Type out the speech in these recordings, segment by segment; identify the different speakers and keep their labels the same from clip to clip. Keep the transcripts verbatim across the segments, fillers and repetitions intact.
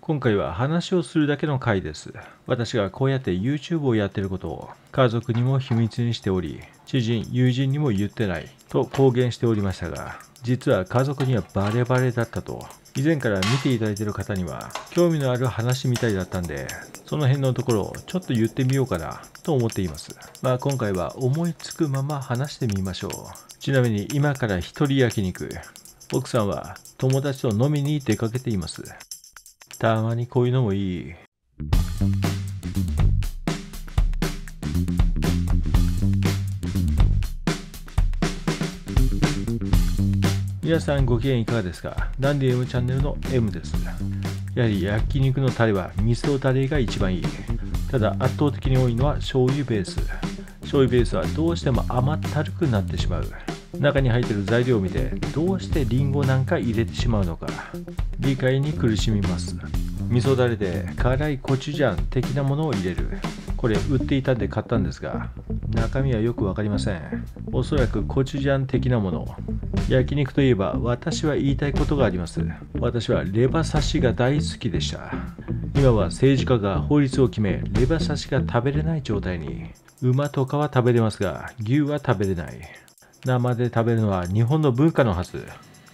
Speaker 1: 今回は話をするだけの回です。私がこうやって YouTube をやっていることを家族にも秘密にしており、知人、友人にも言ってないと公言しておりましたが、実は家族にはバレバレだったと。以前から見ていただいている方には興味のある話みたいだったんで、その辺のところをちょっと言ってみようかなと思っています。まあ今回は思いつくまま話してみましょう。ちなみに今から一人焼肉、奥さんは友達と飲みに出かけています。たまにこういうのもいい。皆さんご機嫌いかがですか？ダンディ M チャンネルの M です。やはり焼肉のタレは味噌タレが一番いい。ただ圧倒的に多いのは醤油ベース。醤油ベースはどうしても甘ったるくなってしまう。中に入っている材料を見てどうしてリンゴなんか入れてしまうのか理解に苦しみます。味噌だれで辛いコチュジャン的なものを入れる。これ売っていたんで買ったんですが、中身はよくわかりません。おそらくコチュジャン的なもの。焼肉といえば私は言いたいことがあります。私はレバ刺しが大好きでした。今は政治家が法律を決め、レバ刺しが食べれない状態に。馬とかは食べれますが、牛は食べれない。生で食べるのは日本の文化のはず。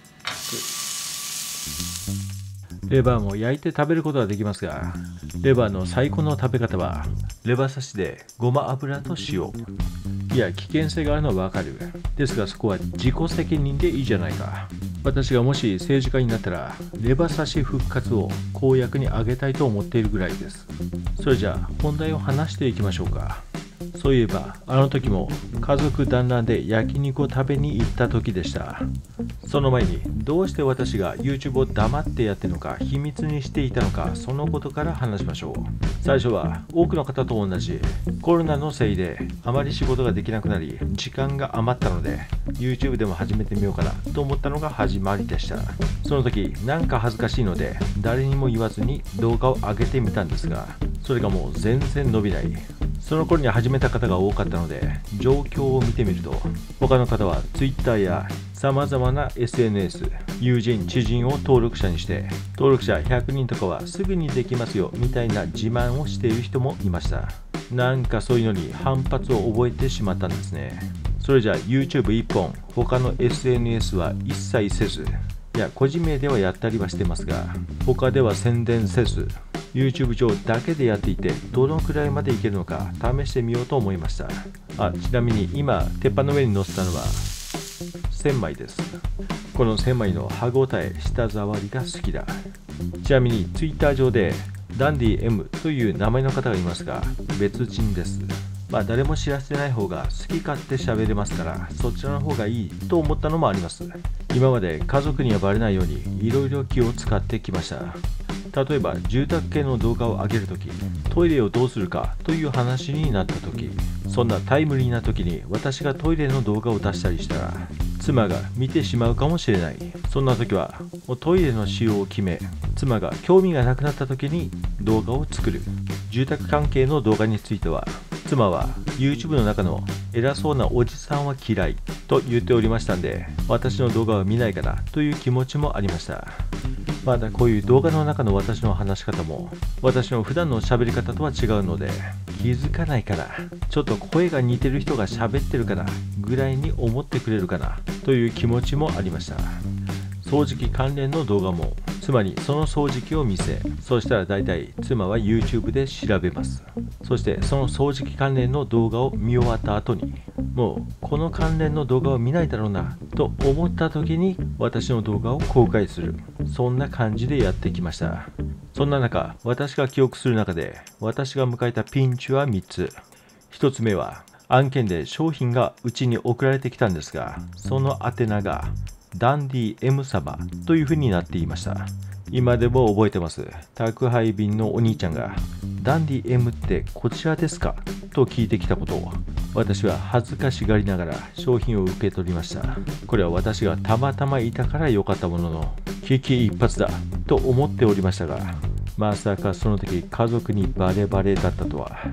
Speaker 1: レバーも焼いて食べることはできますが、レバーの最高の食べ方はレバ刺しでごま油と塩。いや、危険性があるのはわかる。ですがそこは自己責任でいいじゃないか。私がもし政治家になったらレバ刺し復活を公約に挙げたいと思っているぐらいです。それじゃあ本題を話していきましょうか。そういえばあの時も家族団らんで焼肉を食べに行った時でした。その前にどうして私が YouTube を黙ってやってるのか秘密にしていたのか、そのことから話しましょう。最初は多くの方と同じコロナのせいであまり仕事ができなくなり時間が余ったので YouTube でも始めてみようかなと思ったのが始まりでした。その時なんか恥ずかしいので誰にも言わずに動画を上げてみたんですが、それがもう全然伸びない。その頃に始めた方が多かったので、状況を見てみると、他の方は Twitter や様々な エスエヌエス、友人、知人を登録者にして、登録者ひゃくにんとかはすぐにできますよみたいな自慢をしている人もいました。なんかそういうのに反発を覚えてしまったんですね。それじゃあ YouTube 一本、他の エスエヌエス は一切せず、いや、個人名ではやったりはしてますが、他では宣伝せず、YouTube 上だけでやっていて、どのくらいまでいけるのか試してみようと思いました。あ、ちなみに今、鉄板の上に乗せたのは、千枚です。この千枚の歯ごたえ、舌触りが好きだ。ちなみに Twitter 上で、ダンディ M という名前の方がいますが、別人です。まあ誰も知らせない方が好き勝手喋れますから、そちらの方がいいと思ったのもあります。今まで家族にはバレないようにいろいろ気を使ってきました。例えば住宅系の動画を上げるとき、トイレをどうするかという話になったとき、そんなタイムリーなときに私がトイレの動画を出したりしたら、妻が見てしまうかもしれない。そんな時はもうトイレの仕様を決め、妻が興味がなくなった時に動画を作る。住宅関係の動画については、妻は YouTube の中の偉そうなおじさんは嫌いと言っておりましたんで、私の動画は見ないかなという気持ちもありました。またこういう動画の中の私の話し方も私の普段の喋り方とは違うので、気づかないかな、ちょっと声が似てる人が喋ってるかなぐらいに思ってくれるかなという気持ちもありました。掃除機関連の動画も妻にその掃除機を見せ、そしたら大体妻は YouTube で調べます。そしてその掃除機関連の動画を見終わった後に、もうこの関連の動画を見ないだろうなと思った時に私の動画を公開する。そんな感じでやってきました。そんな中、私が記憶する中で私が迎えたピンチはみっつ。ひとつめは案件で商品がうちに送られてきたんですが、その宛名がダンディ M 様という風になっていました。今でも覚えてます。宅配便のお兄ちゃんがダンディ M ってこちらですかと聞いてきたことを、私は恥ずかしがりながら商品を受け取りました。これは私がたまたまいたから良かったものの、危機一髪だと思っておりましたが、まさかその時家族にバレバレだったとは。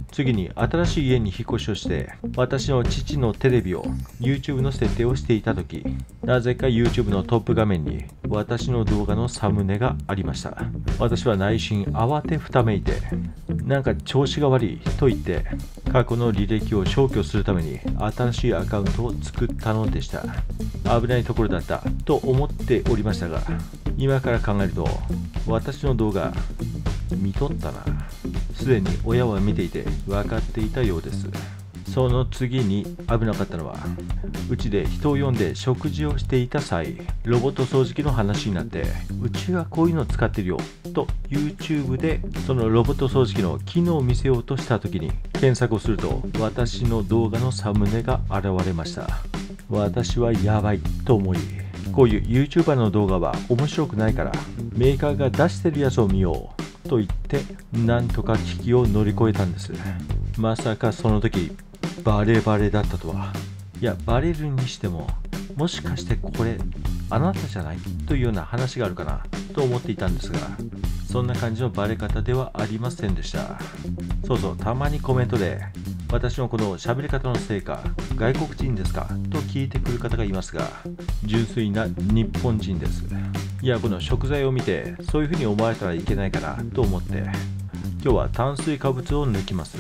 Speaker 1: 次に新しい家に引っ越しをして、私の父のテレビを YouTube の設定をしていたとき、なぜか YouTube のトップ画面に私の動画のサムネがありました。私は内心慌てふためいて、なんか調子が悪いと言って、過去の履歴を消去するために新しいアカウントを作ったのでした。危ないところだったと思っておりましたが、今から考えると、私の動画見とったな。すでに親は見ていて分かっていたようです。その次に危なかったのは、うちで人を呼んで食事をしていた際、ロボット掃除機の話になって、うちはこういうの使ってるよと YouTube でそのロボット掃除機の機能を見せようとした時に検索をすると、私の動画のサムネが現れました。私はやばいと思い、こういう YouTuber の動画は面白くないからメーカーが出してるやつを見ようと言って、なんとか危機を乗り越えたんです。まさかその時バレバレだったとは。いや、バレるにしても、もしかしてこれあなたじゃないというような話があるかなと思っていたんですが、そんな感じのバレ方ではありませんでした。そうそう、たまにコメントで私のこの喋り方のせいか外国人ですかと聞いてくる方がいますが、純粋な日本人です。いや、この食材を見てそういうふうに思われたらいけないかなと思って、今日は炭水化物を抜きます。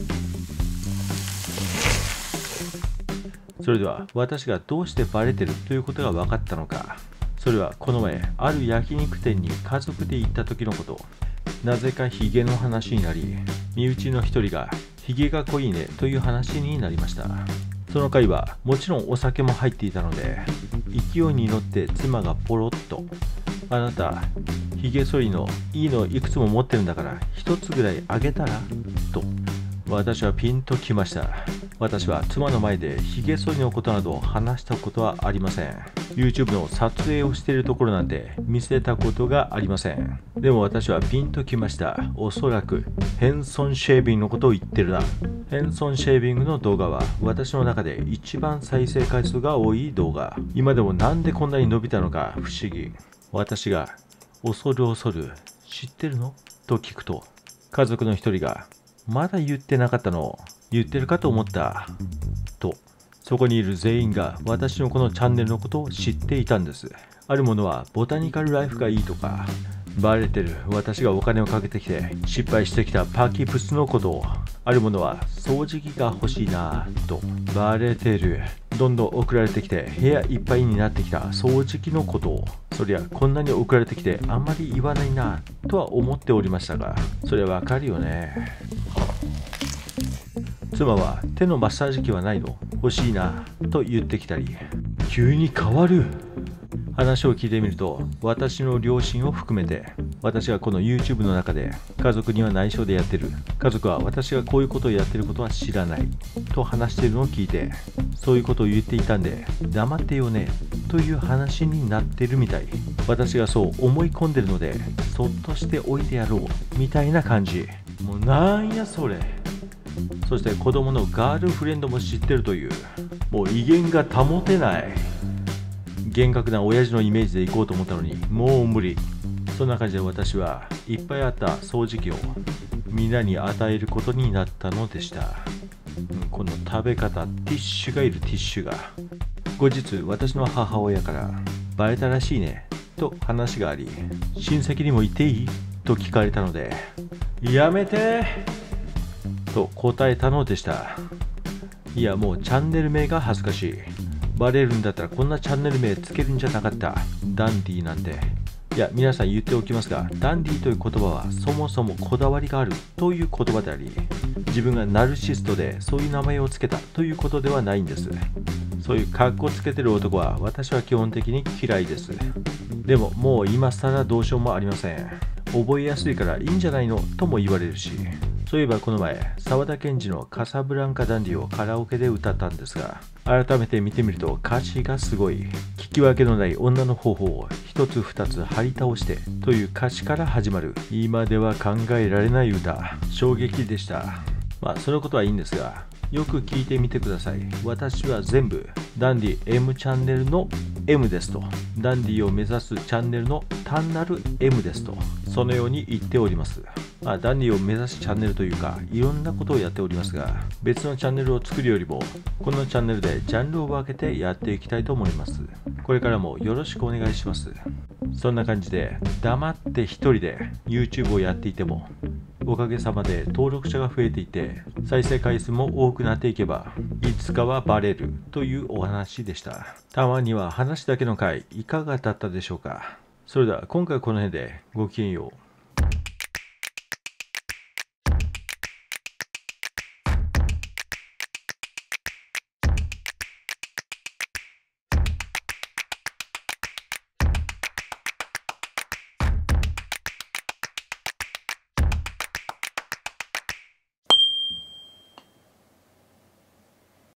Speaker 1: それでは私がどうしてバレてるということが分かったのか。それはこの前ある焼肉店に家族で行った時のこと。なぜかヒゲの話になり、身内の一人がヒゲが濃いねという話になりました。その回はもちろんお酒も入っていたので、勢いに乗って妻がポロッと、あなたヒゲ剃りのいいのいくつも持ってるんだから一つぐらいあげたらと。私はピンときました。私は妻の前でヒゲ剃りのことなど話したことはありません。YouTube の撮影をしているところなんて見せたことがありません。でも私はピンときました。おそらくヘンソンシェービングのことを言ってるな。ヘンソンシェービングの動画は私の中で一番再生回数が多い動画。今でもなんでこんなに伸びたのか不思議。私が恐る恐る知ってるのと聞くと、家族の一人がまだ言ってなかったの言ってるかと思ったと。そこにいる全員が私のこのチャンネルのことを知っていたんです。あるものはボタニカルライフがいいとか、バレてる私がお金をかけてきて失敗してきたパキプスのことを、あるものは掃除機が欲しいなと、バレてるどんどん送られてきて部屋いっぱいになってきた掃除機のことを、そりゃこんなに送られてきてあんまり言わないなとは思っておりましたが、それわかるよね。妻は手のマッサージ機はないの欲しいなと言ってきたり、急に変わる。話を聞いてみると、私の両親を含めて、私がこの YouTube の中で家族には内緒でやってる、家族は私がこういうことをやってることは知らないと話しているのを聞いて、そういうことを言っていたんで黙ってよねという話になってるみたい。私がそう思い込んでるのでそっとしておいてやろうみたいな感じ。もうなんやそれ。そして子供のガールフレンドも知ってるという、もう威厳が保てない。厳格な親父のイメージで行こうと思ったのにもう無理。そんな感じで私はいっぱいあった掃除機をみんなに与えることになったのでした。この食べ方、ティッシュがいるティッシュが。後日私の母親からバレたらしいねと話があり、親戚にも言っていいと聞かれたので、やめてと答えたのでした。いや、もうチャンネル名が恥ずかしい。バレるんだったらこんなチャンネル名つけるんじゃなかった。ダンディーなんて。いや、皆さん言っておきますが、ダンディーという言葉はそもそもこだわりがあるという言葉であり、自分がナルシストでそういう名前をつけたということではないんです。そういうカッコつけてる男は私は基本的に嫌いです。でももう今更どうしようもありません。覚えやすいからいいんじゃないのとも言われるし。そういえばこの前、沢田研二のカサブランカダンディをカラオケで歌ったんですが、改めて見てみると歌詞がすごい。聞き分けのない女の方法を一つ二つ張り倒してという歌詞から始まる、今では考えられない歌。衝撃でした。まあそのことはいいんですが、よく聞いてみてください。私は全部ダンディ M チャンネルの M ですと、ダンディを目指すチャンネルの単なる M ですと、そそのように言っております。まあ、ダンディを目指すチャンネルというか、いろんなことをやっておりますが、別のチャンネルを作るよりも、このチャンネルでジャンルを分けてやっていきたいと思います。これからもよろしくお願いします。そんな感じで、黙って一人で YouTube をやっていても、おかげさまで登録者が増えていて、再生回数も多くなっていけば、いつかはバレるというお話でした。たまには話だけの回、いかがだったでしょうか。それでは今回はこの辺でごきげんよう。